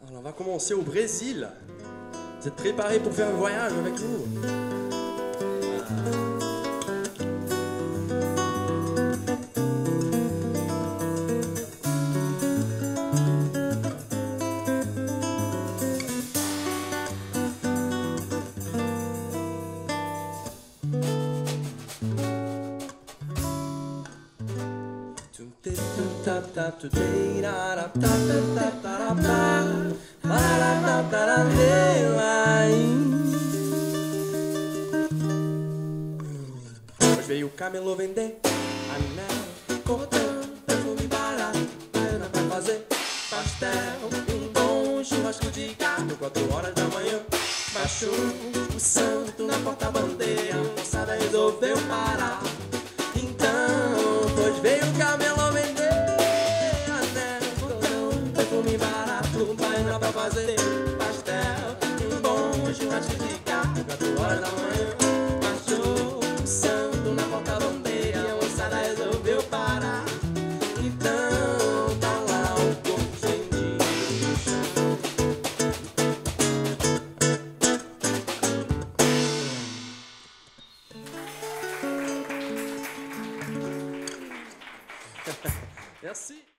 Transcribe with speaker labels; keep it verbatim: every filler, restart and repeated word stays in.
Speaker 1: Alors on va commencer au Brésil. Vous êtes préparés pour faire un voyage avec nous? Hoje veio o camelô vender anel, cordão, perfume barato, Ana vai fazer pastel, um bom churrasco de gato, quatro horas da manhã. Baixou o santo na porta-bandeira, a moçada resolveu parar. Então, pois veio o camelô vender anel, cordão, perfume barato, Ana vai fazer pastel, um bom churrasco de gato, quatro horas da manhã. Baixou o santo na porta-bandeira, a moçada resolveu parar. Então, tá lá o corpo estendido no chão. É assim.